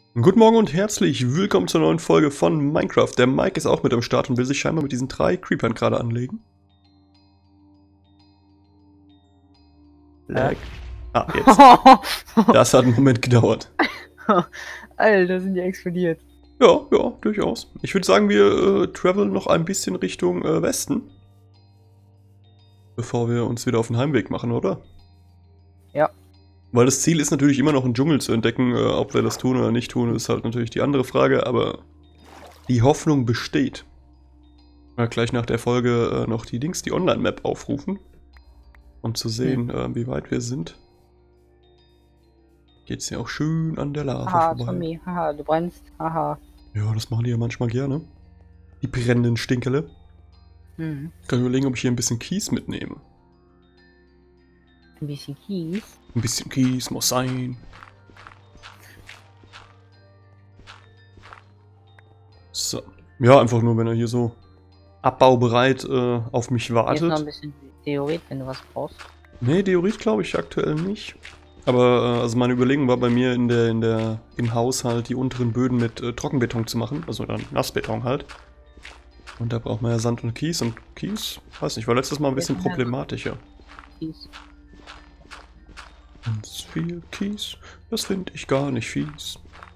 Guten Morgen und herzlich willkommen zur neuen Folge von Minecraft. Der Mike ist auch mit am Start und will sich scheinbar mit diesen 3 Creepern gerade anlegen. Lag. Ah, jetzt. Das hat einen Moment gedauert. Alter, sind die explodiert. Ja, durchaus. Ich würde sagen, wir traveln noch ein bisschen Richtung Westen. Bevor wir uns wieder auf den Heimweg machen, oder? Ja. Weil das Ziel ist natürlich immer noch einen Dschungel zu entdecken. Ob wir das tun oder nicht tun, ist halt natürlich die andere Frage. Aber die Hoffnung besteht. Mal gleich nach der Folge noch die Online-Map aufrufen. Um zu sehen, wie weit wir sind. Geht's ja auch schön an der Lava Haha, vorbei. Zombie, haha, du brennst, haha. Ja, das machen die ja manchmal gerne. Die brennenden Stinkele. Hm. Ich kann überlegen, ob ich hier ein bisschen Kies mitnehme. Ein bisschen Kies. Ein bisschen Kies muss sein. So. Ja, einfach nur, wenn er hier so abbaubereit auf mich Hier ist noch ein wartet. bisschen Theoret, wenn du was brauchst. Nee, Diorit glaube ich aktuell nicht. Aber also meine Überlegung war bei mir im Haushalt die unteren Böden mit Trockenbeton zu machen, also dann Nassbeton halt. Und da braucht man ja Sand und Kies, weiß nicht, war letztes Mal ein bisschen problematischer. Kies. Ganz viel Kies, das finde ich gar nicht fies.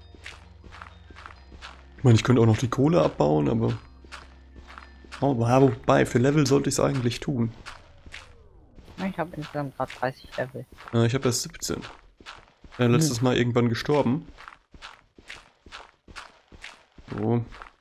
Ich meine, ich könnte auch noch die Kohle abbauen, aber... Oh, wobei, für Level sollte ich es eigentlich tun. Ich habe insgesamt gerade 30 Level. Ich habe erst 17. Letztes Mal irgendwann gestorben. So.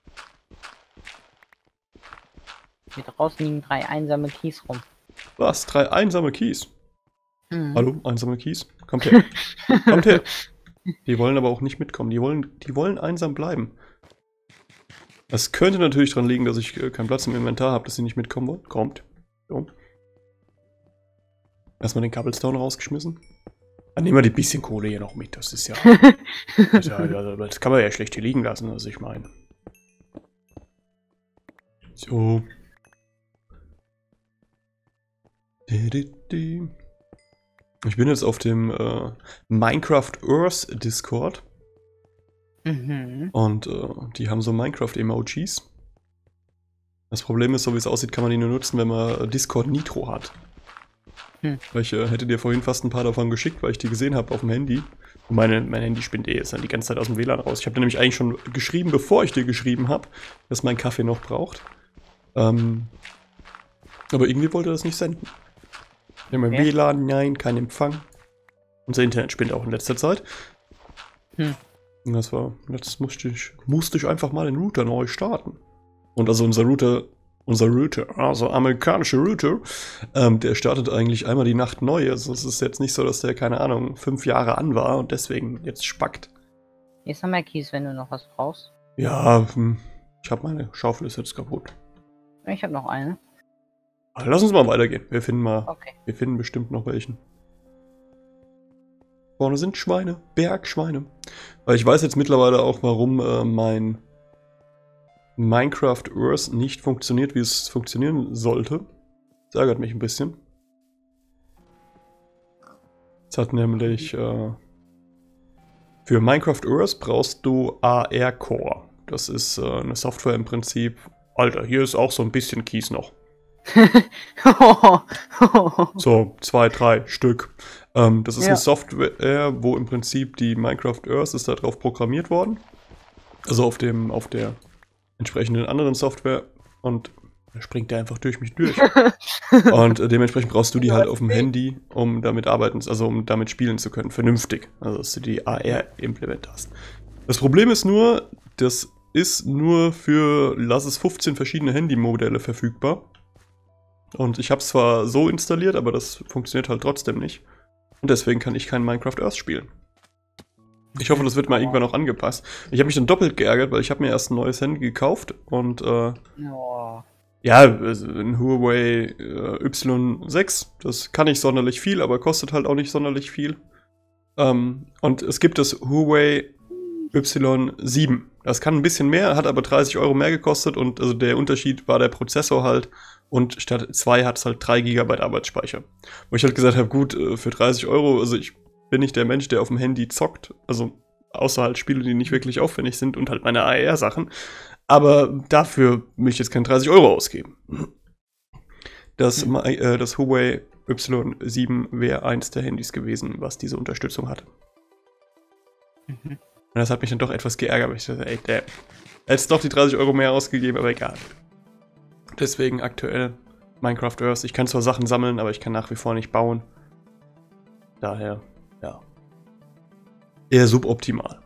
Hier draußen liegen 3 einsame Kies rum. Was? 3 einsame Kies? Mhm. Hallo, einsame Kies? Kommt her. Kommt her. Die wollen aber auch nicht mitkommen. Die wollen einsam bleiben. Das könnte natürlich daran liegen, dass ich keinen Platz im Inventar habe, dass sie nicht mitkommen wollen. Kommt. So. Erstmal den Cobblestone rausgeschmissen. Dann nehmen wir die bisschen Kohle hier noch mit. Das ist ja... das kann man ja schlecht hier liegen lassen, also ich meine. So. Ich bin jetzt auf dem Minecraft Earth Discord. Mhm. Und die haben so Minecraft-Emojis. Das Problem ist, so wie es aussieht, kann man die nur nutzen, wenn man Discord Nitro hat. Weil ich hätte dir vorhin fast ein paar davon geschickt, weil ich die gesehen habe auf dem Handy. Und mein Handy spinnt ist dann die ganze Zeit aus dem WLAN raus. Ich habe dir nämlich eigentlich schon geschrieben, bevor ich dir geschrieben habe, dass mein Kaffee noch braucht. Aber irgendwie wollte er das nicht senden. Ja, mein WLAN, nein, kein Empfang. Unser Internet spinnt auch in letzter Zeit. Und das war, jetzt musste ich einfach mal den Router neu starten. Und also unser Router, also amerikanische Router, der startet eigentlich einmal die Nacht neu. Also es ist jetzt nicht so, dass der, keine Ahnung, 5 Jahre an war und deswegen jetzt spackt. Hier ist noch mehr Kies, wenn du noch was brauchst. Ja, ich habe meine Schaufel ist jetzt kaputt. Ich habe noch eine. Aber lass uns mal weitergehen. Wir finden Okay. wir finden bestimmt noch welchen. Vorne sind Schweine, Bergschweine. Weil ich weiß jetzt mittlerweile auch, warum mein Minecraft Earth nicht funktioniert, wie es funktionieren sollte. Das ärgert mich ein bisschen. Es hat nämlich für Minecraft Earth brauchst du AR Core. Das ist eine Software im Prinzip. Alter, hier ist auch so ein bisschen Kies noch. So 2, 3 Stück. Das ist eine Software, wo im Prinzip die Minecraft Earth ist darauf programmiert worden. Also auf der entsprechenden anderen Software. Und da springt der einfach durch mich durch. Und dementsprechend brauchst du die halt auf dem Handy, um damit um damit spielen zu können. Vernünftig. Also dass du die AR implementierst. Das Problem ist nur, das ist nur für, lass es 15 verschiedene Handymodelle verfügbar. Und ich habe es zwar so installiert, aber das funktioniert halt trotzdem nicht. Und deswegen kann ich kein Minecraft Earth spielen. Ich hoffe, das wird mal irgendwann auch angepasst. Ich habe mich dann doppelt geärgert, weil ich habe mir erst ein neues Handy gekauft und ja, ein Huawei Y6, das kann nicht sonderlich viel, aber kostet halt auch nicht sonderlich viel. Und es gibt das Huawei Y7. Das kann ein bisschen mehr, hat aber 30 Euro mehr gekostet und also der Unterschied war der Prozessor halt. Und statt 2 hat es halt 3 GB Arbeitsspeicher. Wo ich halt gesagt habe, gut, für 30 Euro, also ich bin nicht der Mensch, der auf dem Handy zockt. Also außer halt Spiele, die nicht wirklich aufwendig sind und halt meine AR-Sachen. Aber dafür möchte ich jetzt keine 30 Euro ausgeben. Das Huawei Y7 wäre eins der Handys gewesen, was diese Unterstützung hatte. Und das hat mich dann doch etwas geärgert, weil ich dachte, ey, damn. Hättest doch die 30 Euro mehr ausgegeben, aber egal. Deswegen aktuell Minecraft Earth. Ich kann zwar Sachen sammeln, aber ich kann nach wie vor nicht bauen. Daher, ja. Eher suboptimal.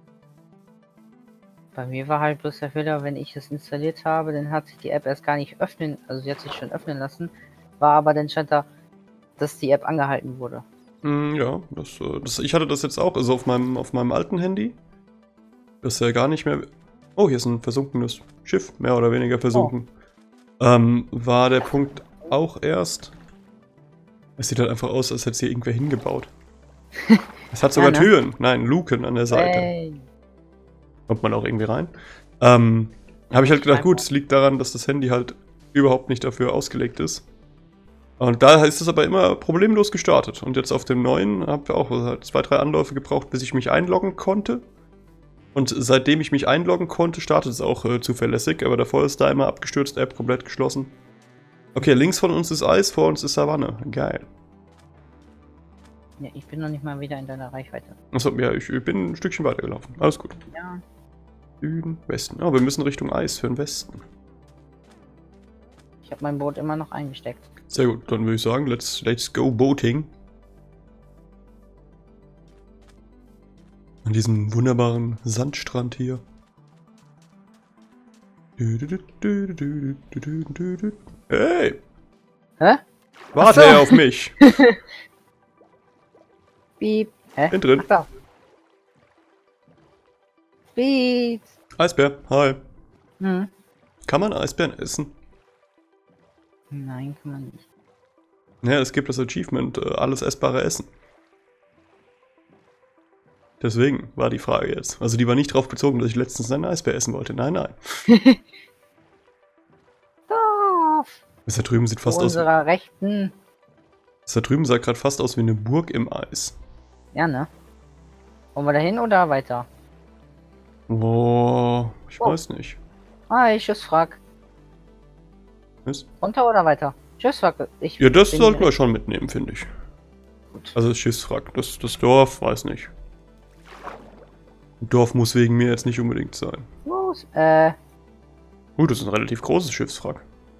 Bei mir war halt bloß der Fehler, wenn ich es installiert habe, dann hat sich die App erst gar nicht öffnen, also sie hat sich schon öffnen lassen, war aber dann stand da, dass die App angehalten wurde. Ja, ich hatte das jetzt auch, also auf meinem alten Handy. Das ist ja gar nicht mehr. Oh, hier ist ein versunkenes Schiff, mehr oder weniger versunken. War der Punkt auch erst. Es sieht halt einfach aus, als hätte es hier irgendwer hingebaut. Es hat sogar Türen, nein, Luken an der Seite. Hey. Kommt man auch irgendwie rein. Habe ich halt gedacht, gut, es liegt daran, dass das Handy halt überhaupt nicht dafür ausgelegt ist. Und da ist es aber immer problemlos gestartet. Und jetzt auf dem neuen habe ich auch halt 2, 3 Anläufe gebraucht, bis ich mich einloggen konnte. Und seitdem ich mich einloggen konnte, startet es auch zuverlässig. Aber davor ist da immer abgestürzt, App komplett geschlossen. Okay, links von uns ist Eis, vor uns ist Savanne. Geil. Ja, ich bin noch nicht mal wieder in deiner Reichweite. Achso, ja, ich bin ein Stückchen weitergelaufen. Alles gut. Ja. Süden, Westen. Oh, wir müssen Richtung Eis für den Westen. Ich habe mein Boot immer noch eingesteckt. Sehr gut, dann würde ich sagen, let's go boating. An diesem wunderbaren Sandstrand hier. Hey! Hä? Warte Ach so. auf mich! Piep. Hä? Bin drin. Ach da. Piep. Eisbär, hi. Hm. Kann man Eisbären essen? Nein, kann man nicht. Ja, es gibt das Achievement, alles essbare Essen. Deswegen war die Frage jetzt. Also die war nicht drauf bezogen, dass ich letztens einen Eisbär essen wollte. Nein, nein. Das da drüben sieht fast aus. Unserer Rechten. Das da drüben sah gerade fast aus wie eine Burg im Eis. Ja, ne? Wollen wir da hin oder weiter? Boah, ich weiß nicht. Hi, Schiffswrack. Was? Runter oder weiter? Schiffswrack. Ja, das sollten wir schon mitnehmen, finde ich. Gut. Also das Schiffswrack. Das Dorf, weiß nicht. Dorf muss wegen mir jetzt nicht unbedingt sein. Los. Das ist ein relativ großes Schiffswrack.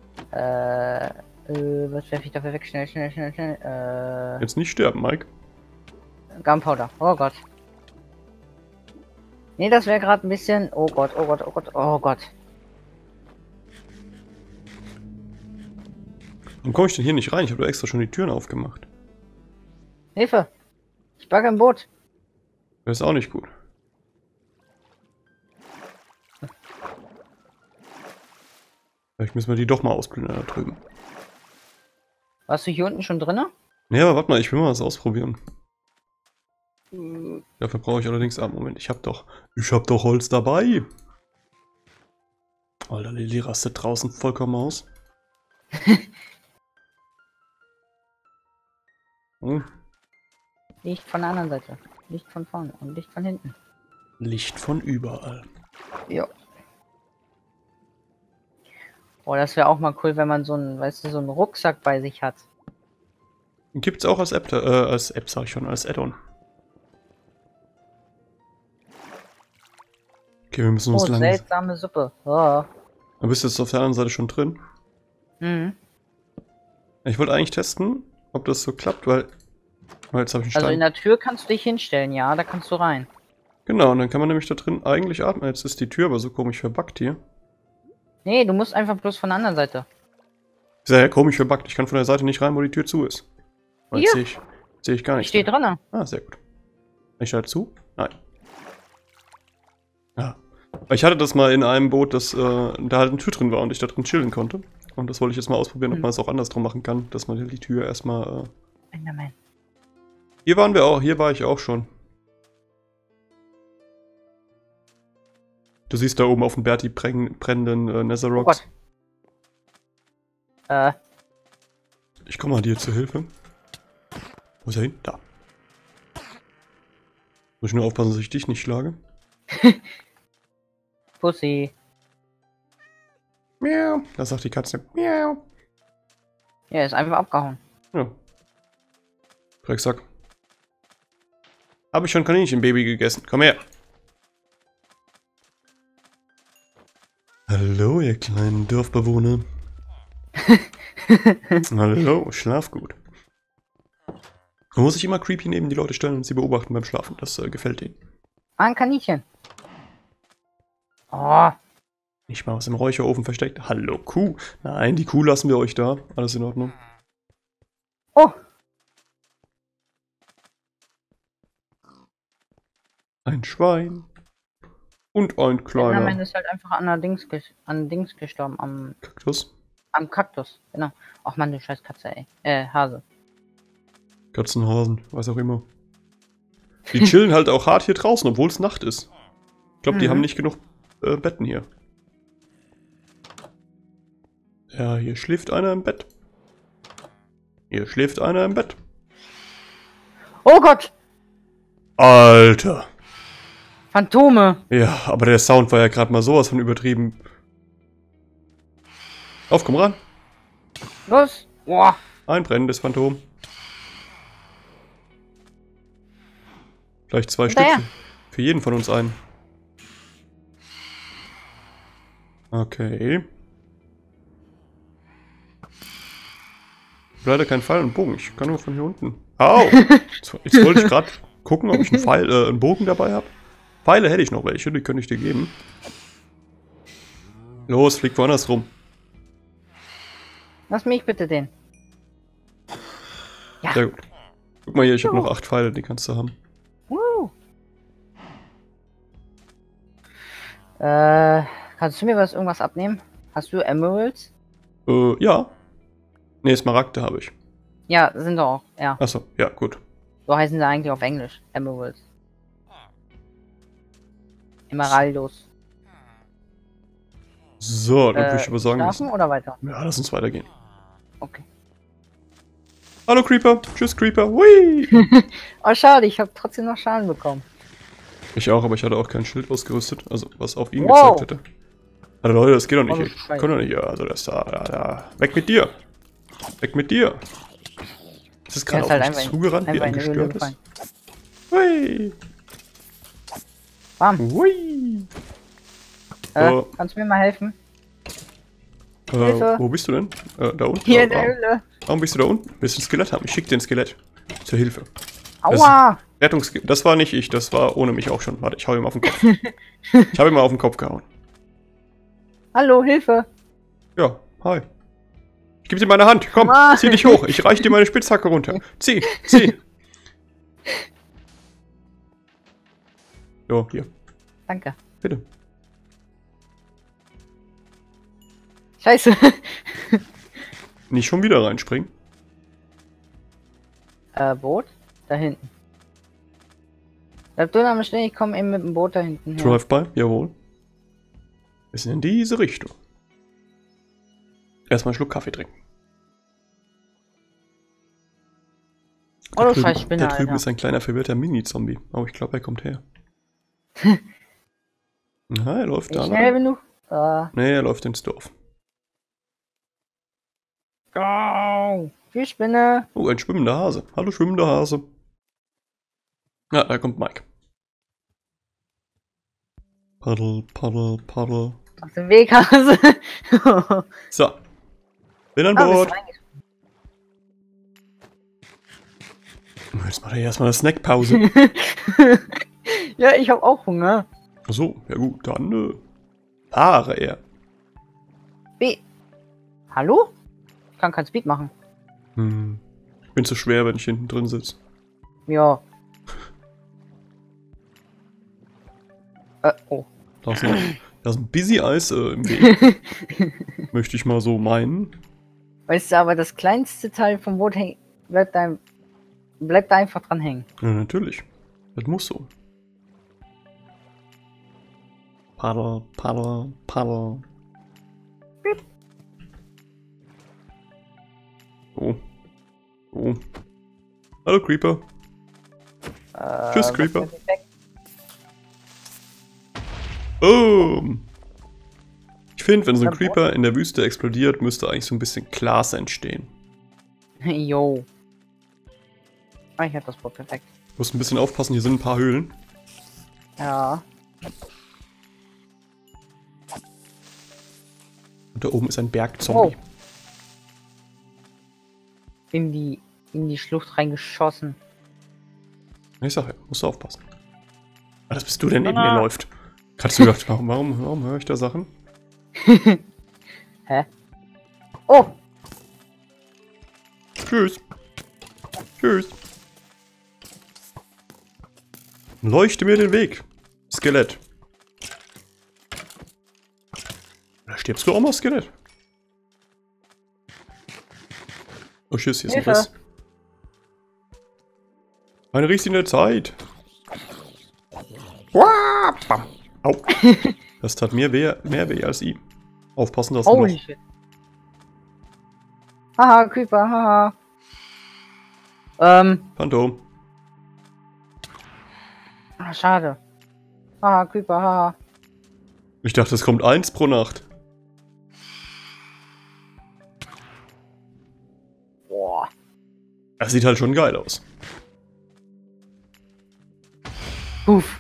Was werfe ich dafür weg? Schnell. Jetzt nicht sterben, Mike. Gunpowder. Oh Gott. Nee, das wäre gerade ein bisschen. Oh Gott. Warum komme ich denn hier nicht rein? Ich habe da extra schon die Türen aufgemacht. Hilfe! Ich bugge im Boot. Das ist auch nicht gut. Vielleicht müssen wir die doch mal ausplündern da drüben. Warst du hier unten schon drinne? Nee, aber warte mal, ich will mal was ausprobieren. Dafür brauche ich allerdings... Ah, Moment, ich hab doch Holz dabei. Alter, Lilly rastet draußen vollkommen aus. Oh. Licht von der anderen Seite. Licht von vorne und Licht von hinten. Licht von überall. Ja. Oh, das wäre auch mal cool, wenn man so einen, weißt du, so einen Rucksack bei sich hat. Gibt's auch als App, als Add-on. Okay, wir müssen uns Oh, langsam... seltsame Suppe. Oh. Du bist jetzt auf der anderen Seite schon drin. Mhm. Ich wollte eigentlich testen, ob das so klappt, weil jetzt habe ich einen Stein. Also in der Tür kannst du dich hinstellen, ja, da kannst du rein. Genau, und dann kann man nämlich da drin eigentlich atmen. Jetzt ist die Tür aber so komisch verbuggt hier. Nee, du musst einfach bloß von der anderen Seite. Sehr komisch verbuggt. Ich kann von der Seite nicht rein, wo die Tür zu ist. Und Hier. sehe ich gar nicht. Ich stehe drinne. Ah, sehr gut. Kann ich da zu? Nein. Ja. Ich hatte das mal in einem Boot, das da halt eine Tür drin war und ich da drin chillen konnte. Und das wollte ich jetzt mal ausprobieren, ob man es auch andersrum machen kann, dass man die Tür erstmal... Enderman. Hier waren wir auch, hier war ich auch schon. Du siehst da oben auf dem Berg die brennenden Netherrocks. Oh Gott. Ich komme mal dir zur Hilfe. Wo ist er hin? Da. Muss ich nur aufpassen, dass ich dich nicht schlage. Pussy. Miau. Das sagt die Katze. Miau. Ja, ist einfach abgehauen. Ja. Drecksack. Habe ich schon Kaninchenbaby gegessen. Komm her. Hallo, ihr kleinen Dorfbewohner. Hallo, schlaf gut. Man muss sich immer creepy neben die Leute stellen und sie beobachten beim Schlafen. Das gefällt ihnen. Ein Kaninchen. Oh. Nicht mal was im Räucherofen versteckt. Hallo, Kuh. Nein, die Kuh lassen wir euch da. Alles in Ordnung. Oh. Ein Schwein. Und ein kleiner. Nein, ist halt einfach an Dings gestorben. Kaktus. Am Kaktus. Genau. Ach man, du scheiß Katze, ey. Hase. Katzenhasen, was auch immer. Die chillen halt auch hart hier draußen, obwohl es Nacht ist. Ich glaube, die haben nicht genug Betten hier. Ja, hier schläft einer im Bett. Hier schläft einer im Bett. Oh Gott! Alter! Phantome! Ja, aber der Sound war ja gerade mal sowas von übertrieben. Auf, komm ran! Los! Boah! Ein brennendes Phantom. Vielleicht 2 Stück. Für jeden von uns einen. Okay. Leider kein Pfeil und Bogen. Ich kann nur von hier unten. Au! Jetzt wollte ich gerade gucken, ob ich einen Bogen dabei habe. Pfeile hätte ich noch welche, die könnte ich dir geben. Los, flieg woanders rum. Lass mich bitte den. Ja. Sehr gut. Guck mal hier, ich habe noch 8 Pfeile, die kannst du haben. Kannst du mir irgendwas abnehmen? Hast du Emeralds? Ja. Ne, Smaragde habe ich. Ja, sind doch auch, ja. Achso, ja, gut. So heißen sie eigentlich auf Englisch. Emeralds. Emeraldos. So, dann würde ich aber sagen... Schlafen oder weiter? Ja, lass uns weitergehen. Okay. Hallo Creeper. Tschüss Creeper. Hui. Oh, schade, ich habe trotzdem noch Schaden bekommen. Ich auch, aber ich hatte auch kein Schild ausgerüstet. Also, was auf ihn gezeigt hätte. Also Leute, das geht doch nicht. Ich kann doch nicht. Ja, also das da. Weg mit dir. Weg mit dir. Das ist gerade auf halt mich zugerannt, wie ein gestörtes. Hui. Bam. Hui. Kannst du mir mal helfen? Hilfe. Wo bist du denn? Da unten. Hier in der Höhle. Warum bist du da unten? Willst du ein Skelett haben? Ich schick dir ein Skelett. Zur Hilfe. Aua! Das war nicht ich, das war ohne mich auch schon. Warte, ich hau ihm auf den Kopf. Ich habe ihm mal auf den Kopf gehauen. Hallo, Hilfe! Ja, hi. Ich gebe dir meine Hand. Komm, zieh dich hoch. Ich reiche dir meine Spitzhacke runter. Zieh. Jo, hier. Danke. Bitte. Scheiße. Nicht schon wieder reinspringen. Boot? Da hinten. Bleib du am Stehen, ich komme eben mit dem Boot da hinten her. Drive-by, jawohl. Wir sind in diese Richtung. Erstmal einen Schluck Kaffee trinken. Oh, du scheiß Spinner, Da drüben Alter. ist ein kleiner verwirrter Mini-Zombie. Aber ich glaube, er kommt her. Na, er läuft da. Schnell genug? Nee, er läuft ins Dorf. Go! Die Spinne! Oh, ein schwimmender Hase. Hallo, schwimmender Hase. Ja, da kommt Mike. Paddel, paddel, paddel. Auf dem Weg, Hase! So. Bin an Bord. Jetzt macht er erstmal eine Snackpause. Ja, ich hab auch Hunger. Achso, ja gut, dann fahre er. Hallo? Ich kann kein Speed machen. Ich bin zu schwer, wenn ich hinten drin sitze. Ja. Oh. Da ist ein Busy Eis im Weg. Möchte ich mal so meinen. Weißt du, aber das kleinste Teil vom Boot bleibt da einfach dran hängen. Ja, natürlich. Das muss so. Paddel, paddel, paddel. Oh. Oh. Hallo Creeper. Tschüss Creeper. Boom. Ich finde, wenn so ein Creeper in der Wüste explodiert, müsste eigentlich so ein bisschen Glas entstehen. Jo. Ah, ich hab das Boot perfekt. Du musst ein bisschen aufpassen, hier sind ein paar Höhlen. Ja. Und da oben ist ein Bergzombie. Oh. In die Schlucht reingeschossen. Ich sag ja, musst du aufpassen. Was bist du denn neben mir läuft? Hast du gedacht, warum höre ich da Sachen? Hä? Oh! Tschüss. Tschüss. Leuchte mir den Weg. Skelett. Da stirbst du auch mal, Skelett. Oh, tschüss, hier ist ein Riss. Eine riesige Zeit. Au. Das tat mir mehr weh als ihm. Aufpassen, dass er noch... Shit. Haha, Creeper, haha. Phantom. Ah, schade. Haha, Creeper, haha. Ich dachte, es kommt 1 pro Nacht. Boah. Das sieht halt schon geil aus. Puff.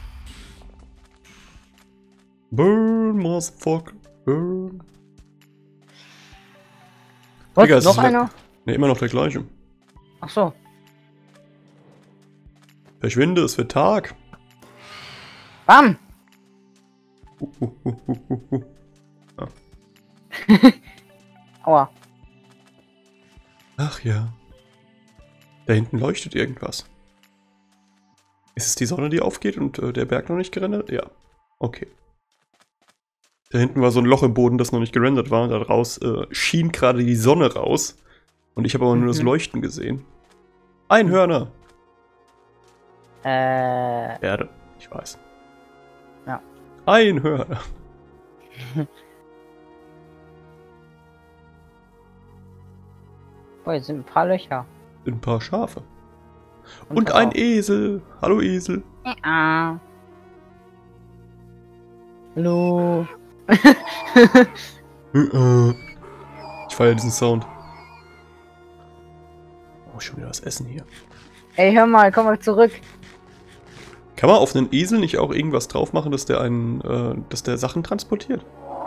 Burn, motherfucker, burn. Was, Digga, noch einer? Ne, immer noch der gleiche. Ach so. Verschwinde, es wird Tag. Bam! Ah. Aua. Ach ja. Da hinten leuchtet irgendwas. Ist es die Sonne, die aufgeht und der Berg noch nicht gerendert? Ja. Okay. Da hinten war so ein Loch im Boden, das noch nicht gerendert war. Da draus schien gerade die Sonne raus. Und ich habe aber nur das Leuchten gesehen. Einhörner! Werde. Ich weiß. Ja. Einhörner. Oh, jetzt sind ein paar Löcher. Ein paar Schafe. Und ein Esel. Hallo Esel. Ja. Hallo. Ich feiere diesen Sound. Oh, schon wieder was essen hier. Ey, hör mal, komm mal zurück. Kann man auf einen Esel nicht auch irgendwas drauf machen, dass der dass der Sachen transportiert?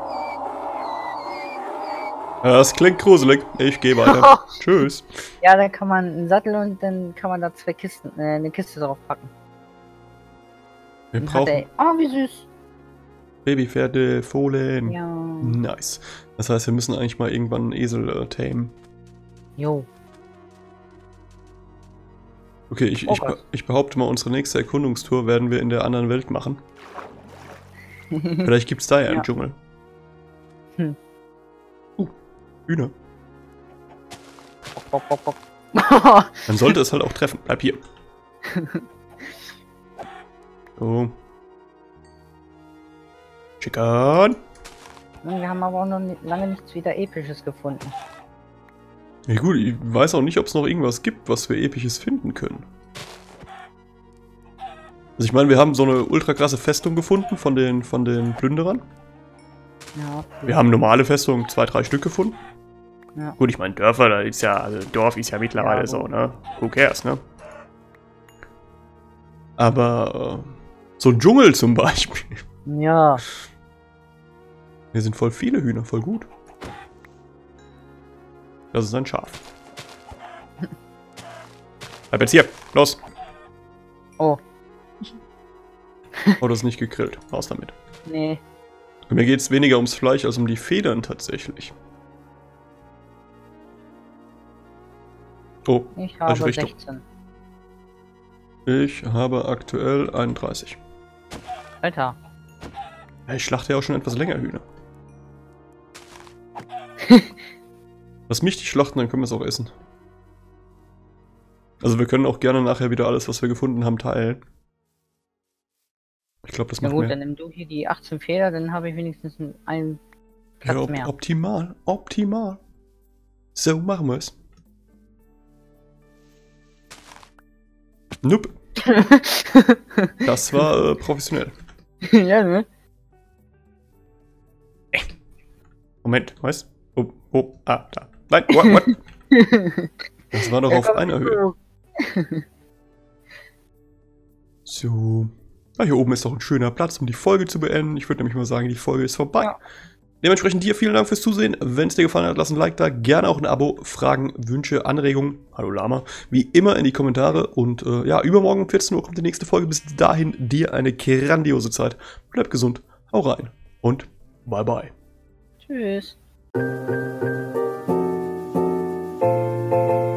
Ja, das klingt gruselig. Ich gehe weiter. Tschüss. Ja, dann kann man einen Sattel und dann kann man da 2 Kisten, eine Kiste drauf packen. Wir brauchen Oh, wie süß. Babypferde, Fohlen. Ja. Nice. Das heißt, wir müssen eigentlich mal irgendwann einen Esel tamen. Jo. Okay, ich behaupte mal, unsere nächste Erkundungstour werden wir in der anderen Welt machen. Vielleicht gibt's da ja einen Dschungel. Hm. Hühner. Bock, bock, bock. Man sollte es halt auch treffen. Bleib hier. Oh. Chicken. Wir haben aber auch noch lange nichts wieder Episches gefunden. Ja gut, ich weiß auch nicht, ob es noch irgendwas gibt, was wir Episches finden können. Also ich meine, wir haben so eine ultra krasse Festung gefunden von den Plünderern. Ja. Wir haben normale Festungen, 2, 3 Stück gefunden. Ja. Gut, ich meine, Dörfer, da ist ja, also Dorf ist ja mittlerweile so, ne? Who cares, ne? Aber so ein Dschungel zum Beispiel. Ja. Hier sind voll viele Hühner, voll gut. Das ist ein Schaf. Bleib jetzt hier, los! Oh. Oh, das ist nicht gegrillt. Raus damit. Nee. Mir geht es weniger ums Fleisch als um die Federn tatsächlich. Oh, Ich habe Richtung. 16. Ich habe aktuell 31. Alter. Ja, ich schlachte ja auch schon etwas länger Hühner. Lass mich die schlachten, dann können wir es auch essen. Also wir können auch gerne nachher wieder alles, was wir gefunden haben, teilen. Ich glaube, das macht Na gut, mehr. dann nimm du hier die 18 Feder, dann habe ich wenigstens einen Platz Ja, mehr. optimal, optimal. So machen wir es. Nope. Das war professionell. Ja, ne? Moment, was? Da. Nein, what? Das war doch auf einer Höhe. So. Hier oben ist doch ein schöner Platz, um die Folge zu beenden. Ich würde nämlich mal sagen, die Folge ist vorbei. Ja. Dementsprechend dir vielen Dank fürs Zusehen. Wenn es dir gefallen hat, lass ein Like da. Gerne auch ein Abo. Fragen, Wünsche, Anregungen. Hallo Lama. Wie immer in die Kommentare. Und übermorgen um 14 Uhr kommt die nächste Folge. Bis dahin dir eine grandiose Zeit. Bleib gesund. Hau rein. Und bye bye. Tschüss.